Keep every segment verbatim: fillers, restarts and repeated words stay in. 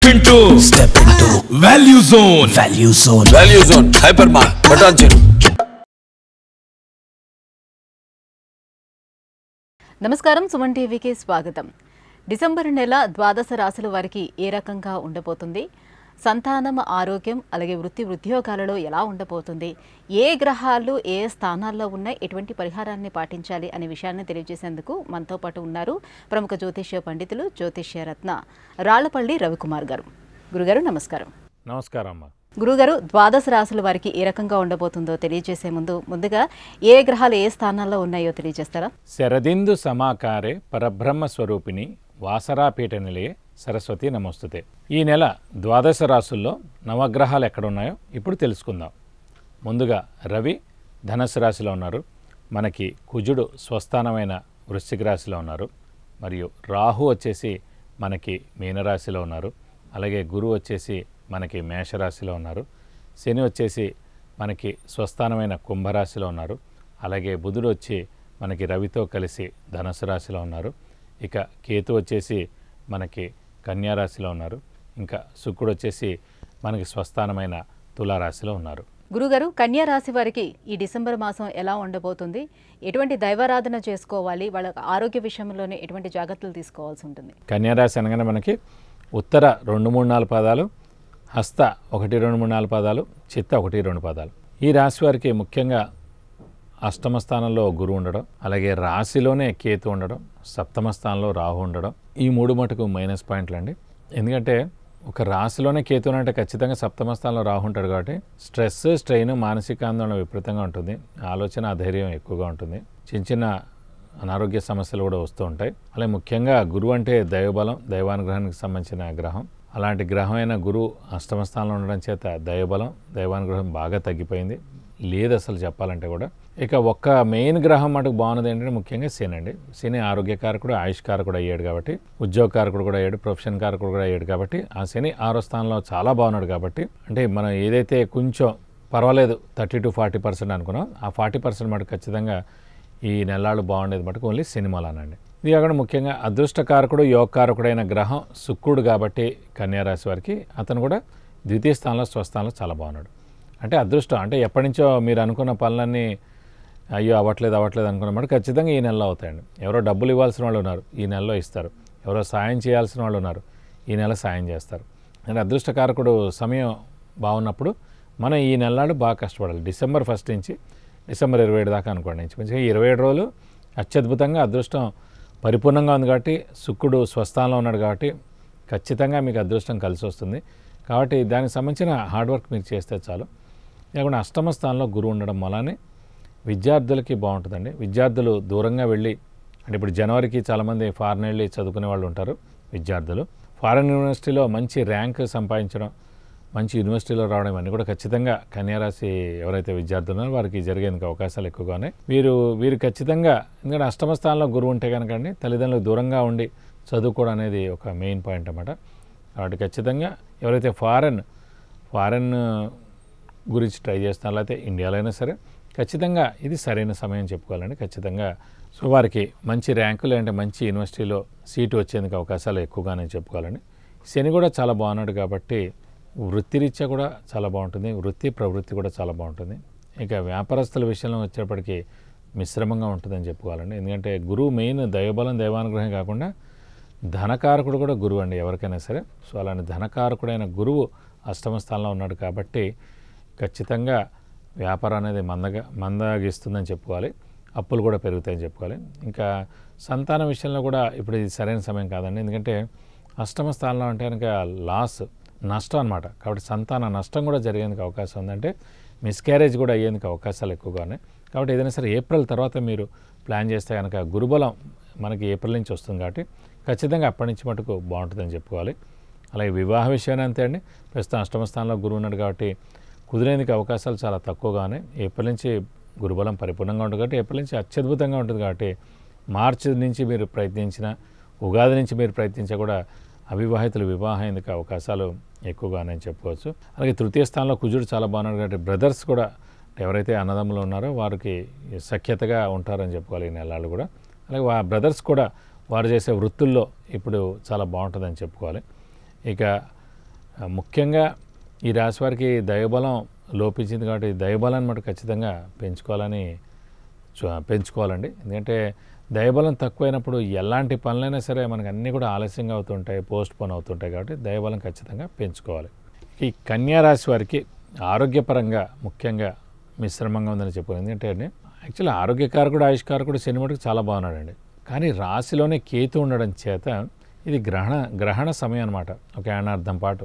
into step into value zone value zone value zone hypermart బటాన్చెరు. నమస్కారం, సుమన్ టీవీకి స్వాగతం. December నెల ద్వాదశ రాశుల వారికి ఏ రకంగా ఉండబోతుంది, సంతానం, ఆరోగ్యం, అలాగే వృత్తి ఉద్యోగాలలో ఎలా ఉండబోతుంది, ఏ గ్రహాలు ఏ స్థానాల్లో ఉన్నాయి, ఎటువంటి పరిహారాన్ని పాటించాలి అనే విషయాన్ని తెలియజేసేందుకు మనతో పాటు ఉన్నారు ప్రముఖ జ్యోతిష్య పండితులు, జ్యోతిష్య రత్న రాళ్లపల్లి రవికుమార్ గారు. గురుగారు నమస్కారం. నమస్కారం అమ్మా. గురుగారు, ద్వాదశ రాశుల వారికి ఏ రకంగా ఉండబోతుందో తెలియజేసే ముందు ముందుగా ఏ గ్రహాలు ఏ స్థానాల్లో ఉన్నాయో తెలియజేస్తారా? శరదిందు సమాకారే పరబ్రహ్మ స్వరూపిణి వాసరాపీఠ నిలయే సరస్వతి నమోస్తుతే. ఈ నెల ద్వాదశ రాశుల్లో నవగ్రహాలు ఎక్కడున్నాయో ఇప్పుడు తెలుసుకుందాం. ముందుగా రవి ధనుసు రాశిలో ఉన్నారు. మనకి కుజుడు స్వస్థానమైన వృశ్చిక రాశిలో ఉన్నారు. మరియు రాహు వచ్చేసి మనకి మీనరాశిలో ఉన్నారు. అలాగే గురువు వచ్చేసి మనకి మేషరాశిలో ఉన్నారు. శని వచ్చేసి మనకి స్వస్థానమైన కుంభరాశిలో ఉన్నారు. అలాగే బుధుడు వచ్చి మనకి రవితో కలిసి ధనుసు రాశిలో ఉన్నారు. ఇక కేతు వచ్చేసి మనకి కన్యారాశిలో ఉన్నారు. ఇంకా శుక్రుడు వచ్చేసి మనకి స్వస్థానమైన తులారాశిలో ఉన్నారు. గురుగారు, కన్యా రాశి వారికి ఈ డిసెంబర్ మాసం ఎలా ఉండబోతుంది, ఎటువంటి దైవారాధన చేసుకోవాలి, వాళ్ళ ఆరోగ్య విషయంలోనే ఎటువంటి జాగ్రత్తలు తీసుకోవాల్సి ఉంటుంది? కన్యారాశి అనగానే మనకి ఉత్తర రెండు మూడు నాలుగు పాదాలు, హస్త ఒకటి రెండు మూడు నాలుగు పాదాలు, చిత్త ఒకటి రెండు పాదాలు. ఈ రాశి వారికి ముఖ్యంగా అష్టమ స్థానంలో గురువు ఉండడం, అలాగే రాశిలోనే కేతు ఉండడం, సప్తమ స్థానంలో రాహు ఉండడం, ఈ మూడు మటుకు మైనస్ పాయింట్లు అండి. ఎందుకంటే ఒక రాశిలోనే కేతు అంటే ఖచ్చితంగా సప్తమ స్థానంలో రాహు ఉంటాడు కాబట్టి స్ట్రెస్, స్ట్రెయిన్, మానసిక ఆందోళన విపరీతంగా ఉంటుంది. ఆలోచన, అధైర్యం ఎక్కువగా ఉంటుంది. చిన్న చిన్న అనారోగ్య సమస్యలు కూడా వస్తూ ఉంటాయి. అలాగే ముఖ్యంగా గురువు అంటే దైవబలం, దైవానుగ్రహానికి సంబంధించిన గ్రహం. అలాంటి గ్రహం అయిన గురువు అష్టమ స్థానంలో ఉండడం చేత దైవబలం, దైవానుగ్రహం బాగా తగ్గిపోయింది, లేదు అసలు చెప్పాలంటే కూడా. ఇక ఒక్క మెయిన్ గ్రహం మటుకు బాగున్నది ఏంటంటే ముఖ్యంగా శని అండి. శని ఆరోగ్యకారకుడు, ఆయుష్కారకుడు అయ్యాడు కాబట్టి, ఉద్యోగకారకుడు కూడా అయ్యాడు, ప్రొఫెషన్ కారకుడు కూడా అయ్యాడు కాబట్టి, ఆ శని ఆరో స్థానంలో చాలా బాగున్నాడు కాబట్టి, అంటే మనం ఏదైతే కొంచెం పర్వాలేదు థర్టీ టు ఫార్టీ పర్సెంట్ అనుకున్నాం, ఆ ఫార్టీ పర్సెంట్ మటుకు ఖచ్చితంగా ఈ నెలలు బాగుండేది మటుకు ఓన్లీ సినిమాలనండి. ఇది కాకుండా ముఖ్యంగా అదృష్టకారకుడు, యోగకారకుడైన గ్రహం శుక్రుడు కాబట్టి కన్యారాశి వారికి అతను కూడా ద్వితీయ స్థానంలో, స్వస్థానంలో చాలా బాగున్నాడు. అంటే అదృష్టం అంటే ఎప్పటి నుంచో మీరు అనుకున్న పనులన్నీ అయ్యో అవ్వట్లేదు అవ్వట్లేదు అనుకున్నమాట ఖచ్చితంగా ఈ నెలలో అవుతాయండి. ఎవరో డబ్బులు ఇవ్వాల్సిన వాళ్ళు ఉన్నారు, ఈ నెలలో ఇస్తారు. ఎవరో సాయం చేయాల్సిన వాళ్ళు ఉన్నారు, ఈ నెల సాయం చేస్తారు. అంటే అదృష్టకారకుడు సమయం బాగున్నప్పుడు మనం ఈ నెలనాడు బాగా కష్టపడాలి. డిసెంబర్ ఫస్ట్ నుంచి డిసెంబర్ ఇరవై ఏడు దాకా అనుకోండి. మంచిగా ఇరవై ఏడు రోజులు అత్యద్భుతంగా అదృష్టం పరిపూర్ణంగా ఉంది కాబట్టి, శుక్రుడు స్వస్థానంలో ఉన్నాడు కాబట్టి ఖచ్చితంగా మీకు అదృష్టం కలిసి వస్తుంది. కాబట్టి దానికి సంబంధించిన హార్డ్ వర్క్ మీరు చేస్తే చాలు. లేకుండా అష్టమ స్థానంలో గురువు ఉండడం వల్లనే విద్యార్థులకి బాగుంటుందండి. విద్యార్థులు దూరంగా వెళ్ళి, అంటే ఇప్పుడు జనవరికి చాలామంది ఫారెన్ వెళ్ళి చదువుకునే వాళ్ళు ఉంటారు విద్యార్థులు. ఫారెన్ యూనివర్సిటీలో మంచి ర్యాంక్ సంపాదించడం, మంచి యూనివర్సిటీలో రావడం ఇవన్నీ కూడా ఖచ్చితంగా కన్యారాశి ఎవరైతే విద్యార్థులు ఉన్నారో వారికి జరిగేందుకు అవకాశాలు ఎక్కువగానే. వీరు వీరు ఖచ్చితంగా, ఎందుకంటే అష్టమ స్థానంలో గురువు ఉంటే కనుక అండి తల్లిదండ్రులకు దూరంగా ఉండి చదువుకోవడం అనేది ఒక మెయిన్ పాయింట్ అన్నమాట. కాబట్టి ఖచ్చితంగా ఎవరైతే ఫారెన్ ఫారెన్ గురించి ట్రై చేస్తున్నారు, లేకపోతే ఇండియాలో అయినా సరే ఖచ్చితంగా ఇది సరైన సమయం చెప్పుకోవాలండి. ఖచ్చితంగా సో వారికి మంచి ర్యాంకు లేదంటే మంచి యూనివర్సిటీలో సీటు వచ్చేందుకు అవకాశాలు ఎక్కువగానే చెప్పుకోవాలండి. శని కూడా చాలా బాగున్నాడు కాబట్టి వృత్తిరీత్యా కూడా చాలా బాగుంటుంది, వృత్తి ప్రవృత్తి కూడా చాలా బాగుంటుంది. ఇక వ్యాపారస్తుల విషయంలో వచ్చేప్పటికీ మిశ్రమంగా ఉంటుందని చెప్పుకోవాలండి. ఎందుకంటే గురువు మెయిన్ దైవబలం, దైవానుగ్రహం కాకుండా ధనకారకుడు కూడా గురువు అండి ఎవరికైనా సరే. సో అలాంటి ధనకారకుడైన గురువు అష్టమ స్థానంలో ఉన్నాడు కాబట్టి ఖచ్చితంగా వ్యాపారం అనేది మందగా మందగిస్తుందని చెప్పుకోవాలి. అప్పులు కూడా పెరుగుతాయని చెప్పుకోవాలి. ఇంకా సంతాన విషయంలో కూడా ఇప్పుడు ఇది సరైన సమయం కాదండి. ఎందుకంటే అష్టమ స్థానంలో అంటే కనుక లాస్, నష్టం అనమాట. కాబట్టి సంతాన నష్టం కూడా జరిగేందుకు అవకాశం ఉందంటే మిస్క్యారేజ్ కూడా అయ్యేందుకు అవకాశాలు ఎక్కువగా ఉన్నాయి. కాబట్టి ఏదైనా సరే ఏప్రిల్ తర్వాత మీరు ప్లాన్ చేస్తే కనుక గురుబలం మనకి ఏప్రిల్ నుంచి వస్తుంది కాబట్టి ఖచ్చితంగా అప్పటి నుంచి మటుకు బాగుంటుందని చెప్పుకోవాలి. అలాగే వివాహ విషయాన్ని అంతే అండి. ప్రస్తుతం అష్టమ స్థానంలో గురువు ఉన్నాడు కాబట్టి కుదిరేందుకు అవకాశాలు చాలా తక్కువగానే. ఏప్రిల్ నుంచి గురుబలం పరిపూర్ణంగా ఉంటుంది కాబట్టి ఏప్రిల్ నుంచి అత్యద్భుతంగా ఉంటుంది కాబట్టి మార్చి నుంచి మీరు ప్రయత్నించిన, ఉగాది నుంచి మీరు ప్రయత్నించా కూడా అవివాహితులు వివాహం అయ్యేందుకు అవకాశాలు ఎక్కువగానే చెప్పుకోవచ్చు. అలాగే తృతీయ స్థానంలో కుజుడు చాలా బాగున్నాడు కాబట్టి బ్రదర్స్ కూడా ఎవరైతే అన్నదమ్ములు ఉన్నారో వారికి సఖ్యతగా ఉంటారని చెప్పుకోవాలి ఈ నెలలు కూడా. అలాగే ఆ బ్రదర్స్ కూడా వారు చేసే వృత్తుల్లో ఇప్పుడు చాలా బాగుంటుందని చెప్పుకోవాలి. ఇక ఆ, ముఖ్యంగా ఈ రాశి వారికి దైవబలం లోపించింది కాబట్టి దైవబలాన్ని మటు ఖచ్చితంగా పెంచుకోవాలని చూ- పెంచుకోవాలండి. ఎందుకంటే దైవబలం తక్కువైనప్పుడు ఎలాంటి పనులైనా సరే మనకు అన్నీ కూడా ఆలస్యంగా అవుతుంటాయి, పోస్ట్ పోన్ అవుతుంటాయి. కాబట్టి దైవబలం ఖచ్చితంగా పెంచుకోవాలి. ఈ కన్యా రాశి వారికి ఆరోగ్యపరంగా ముఖ్యంగా మిశ్రమంగా ఉందని చెప్పుకోవాలి. ఎందుకంటే అండి యాక్చువల్లీ ఆరోగ్యకారకుడు ఆయుష్కారకుడు శని మటుకు చాలా బాగున్నాడండి. కానీ రాశిలోనే కేతు ఉండడం చేత ఇది గ్రహణ గ్రహణ సమయం అనమాట. ఒక ఏడార్థం పాటు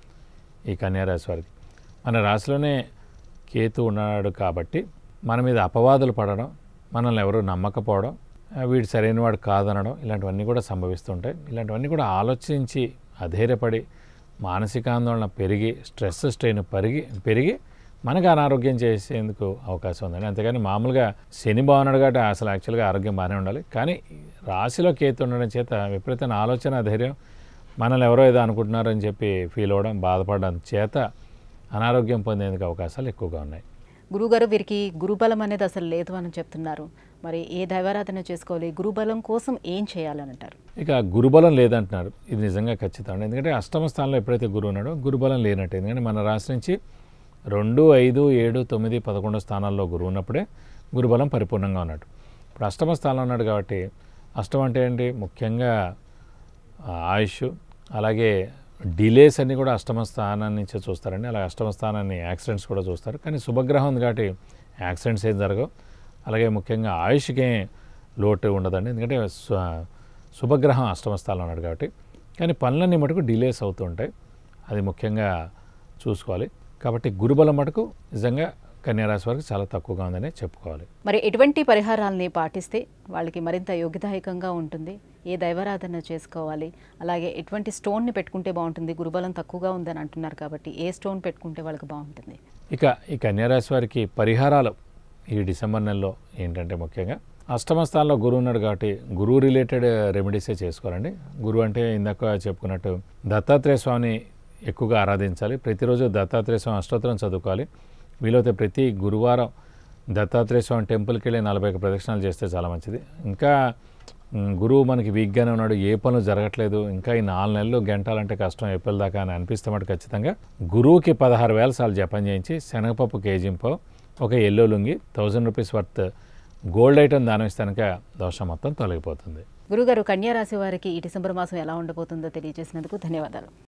ఈ కన్యా రాశి వారికి మన రాశిలోనే కేతు ఉన్నాడు కాబట్టి మన మీద అపవాదులు పడడం, మనల్ని ఎవరు నమ్మకపోవడం, ఆ, వీడు సరైన వాడు కాదనడం ఇలాంటివన్నీ కూడా సంభవిస్తుంటాయి. ఇలాంటివన్నీ కూడా ఆలోచించి అధైర్యపడి మానసిక ఆందోళన పెరిగి స్ట్రెస్ స్ట్రెయిన్ పెరిగి పెరిగి మనకు అనారోగ్యం చేసేందుకు అవకాశం ఉందండి. అంతేగాని మామూలుగా శని బాగున్నాడు కాబట్టి అసలు యాక్చువల్గా ఆరోగ్యం బాగానే ఉండాలి. కానీ రాశిలో కేతు ఉండడం చేత విపరీతమైన ఆలోచన ధైర్యం మనల్ని ఎవరో ఏదో అనుకుంటున్నారని చెప్పి ఫీల్ అవ్వడం, బాధపడడం చేత అనారోగ్యం పొందేందుకు అవకాశాలు ఎక్కువగా ఉన్నాయి. గురుగారు వీరికి గురుబలం అనేది అసలు లేదు అని చెప్తున్నారు. మరి ఏ దైవారాధన చేసుకోవాలి, గురుబలం కోసం ఏం చేయాలని అంటారు? ఇక గురుబలం లేదంటున్నారు. ఇది నిజంగా ఖచ్చితం. ఎందుకంటే అష్టమ స్థానంలో ఎప్పుడైతే గురువు ఉన్నాడో గురుబలం లేనట్టు. ఎందుకంటే మన రాశి నుంచి రెండు ఐదు ఏడు తొమ్మిది పదకొండో స్థానాల్లో గురువు ఉన్నప్పుడే గురుబలం పరిపూర్ణంగా ఉన్నట్టు. ఇప్పుడు అష్టమ స్థానంలో ఉన్నాడు కాబట్టి అష్టం అంటే ఏంటి, ముఖ్యంగా ఆ, ఆయుష్, అలాగే డిలేస్ అన్నీ కూడా అష్టమ స్థానం నుంచే చూస్తారండి. అలాగే అష్టమ స్థానాన్ని యాక్సిడెంట్స్ కూడా చూస్తారు. కానీ శుభగ్రహం ఉంది కాబట్టి యాక్సిడెంట్స్ ఏం జరగవు. అలాగే ముఖ్యంగా ఆయుష్కే లోటు ఉండదండి. ఎందుకంటే సు- శుభగ్రహం అష్టమ స్థానంలో ఉన్నాడు కాబట్టి. కానీ పనులన్నీ మటుకు డిలేస్ అవుతూ ఉంటాయి. అది ముఖ్యంగా చూసుకోవాలి. కాబట్టి గురుబలం మటుకు నిజంగా కన్యారాశి వారికి చాలా తక్కువగా ఉందని చెప్పుకోవాలి. మరి ఎటువంటి పరిహారాలని పాటిస్తే వాళ్ళకి మరింత యోగ్యదాయకంగా ఉంటుంది? ఏ దైవారాధన చేసుకోవాలి? అలాగే ఎటువంటి స్టోన్ని పెట్టుకుంటే బాగుంటుంది? గురుబలం తక్కువగా ఉందని అంటున్నారు కాబట్టి ఏ స్టోన్ పెట్టుకుంటే వాళ్ళకి బాగుంటుంది? ఇక ఈ కన్యారాశి వారికి పరిహారాలు ఈ డిసెంబర్ నెలలో ఏంటంటే ముఖ్యంగా అష్టమ స్థానంలో గురువు ఉన్నాడు కాబట్టి గురువు రిలేటెడ్ రెమెడీసే చేసుకోవాలండి. గురువు అంటే ఇందాక చెప్పుకున్నట్టు దత్తాత్రేయ స్వామిని ఎక్కువగా ఆరాధించాలి. ప్రతిరోజు దత్తాత్రేయ స్వామి అష్టోత్తరం చదువుకోవాలి. వీలైతే ప్రతి గురువారం దత్తాత్రేయ స్వామి టెంపుల్కి వెళ్ళి నలభై ఒక ప్రదక్షిణాలు చేస్తే చాలా మంచిది. ఇంకా మ్, గురువు మనకి వీక్గానే ఉన్నాడు, ఏ పనులు జరగట్లేదు, ఇంకా ఈ నాలుగు నెలలు గంటాలంటే కష్టం ఏప్రిల్ దాకా అని అనిపిస్తే మటు ఖచ్చితంగా గురువుకి పదహారు వేల సార్లు జపం చేయించి శనగపప్పు కేజీంపో ఒక yellow lungi thousand rupees worth gold item దానం ఇస్తే కనుక దోషం మొత్తం తొలగిపోతుంది. గురుగారు, కన్యా రాశి వారికి ఈ డిసెంబర్ మాసం ఎలా ఉండబోతుందో తెలియజేసినందుకు ధన్యవాదాలు.